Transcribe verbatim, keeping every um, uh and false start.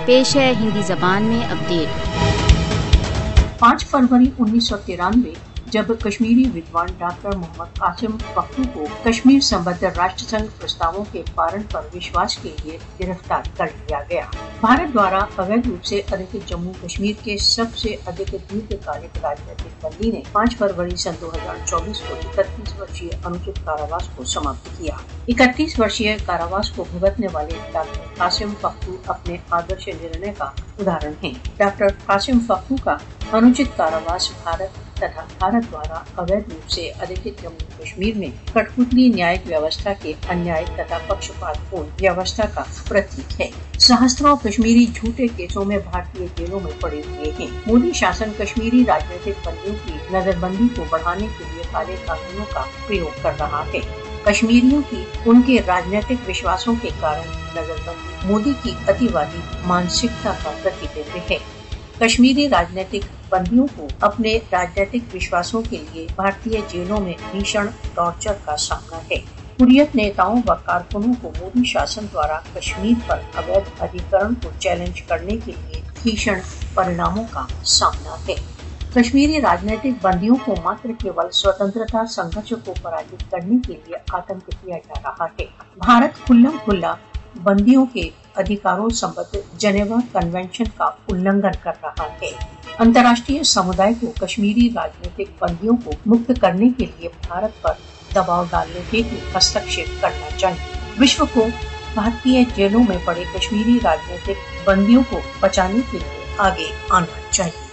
پیش ہے ہندی زبان میں اپڈیٹ۔ پانچ فروری انیس سو ترانوے جب کشمیری ودوان ڈاکٹر محمد قاسم فختو کو کشمیر سمبدھ راشٹر سنگھ پرستاووں کے پارن پر وشواس کے لیے گرفتار کر لیا گیا۔ بھارت دوارا اویدھ روپ سے ادھکت جموں کشمیر کے سب سے ادھک دیرگھکالک راجنیتک بندی نے پانچ فروری سن دو ہزار چوبیس کو اکتیس ورشیہ انوچت کاراواس کو سماپت کیا۔ اکتیس ورشیہ کاراواس کو بھگتنے والے ڈاکٹر قاسم فختو اپنے آدرش نرنے کا ادھارن ہیں۔ ڈاکٹر قاسم فختو کا انوچت کاراواس بھارت تथा بھارت دوارا اویدھ روپ سے ادھکت جموں کشمیر میں کٹھپتلی نیائک ویوستھا کے انیائک تथा پکشپات پورن ویوستھا کا پرتیک ہے۔ سہستروں کشمیری جھوٹے کیسوں میں بھارتی جیلوں میں پڑے ہوئے ہیں۔ مودی شاسن کشمیری راجنیتک بندیوں کی نظر بندی کو بڑھانے کے لیے کالے قانونوں کا پریوگ کر رہا ہے۔ کشمیریوں کی ان کے راجنیتک وشواسوں کے کارن نظر بندی مودی کی اطیوادی مانسکتا کا پرتیبمب ہے۔ کشمیری راجنیتک بندیوں کو اپنے راجنیتک وشواسوں کے لیے بھارتی جیلوں میں بھیشن ٹارچر کا سامنا ہے۔ حریت نیتاؤں و کارکنوں کو مودی شاسن دوارا کشمیر پر اویدھ ادھیکرن کو چیلنج کرنے کے لیے بھیشن پریناموں کا سامنا ہے۔ کشمیری راجنیتک بندیوں کو ماتر کیول سوتنترتا سنگھرش کو پراجت کرنے کے لیے آتنک کیا جا رہا ہے۔ بھارت کھلم کھلا بندیوں کے ادھیکاروں سمبدھ جنیوا کنونشن کا النگھن کر رہا ہے۔ انترراشٹریہ سمودائے کو کشمیری راجنیتک بندیوں کو مکت کرنے کے لیے بھارت پر دباؤ ڈالنے ہیتو ہستکشیپ کرنا چاہیے۔ وشو کو بھارتی جیلوں میں پڑے کشمیری راجنیتک بندیوں کو بچانے کے لیے آگے آنا چاہیے۔